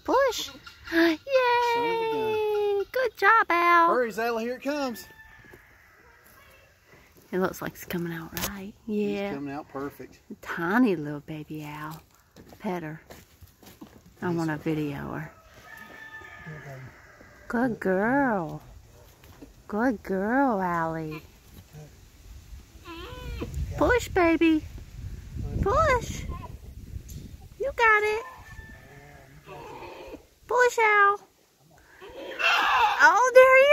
Push. Yay! Good job, Al. Hurry, Zayla, here it comes. It looks like it's coming out right. Yeah. It's coming out perfect. Tiny little baby owl. Pet her. I want to video her. Good girl. Good girl, Allie. Push, baby. Push. You got it. Push, Al. Oh, there he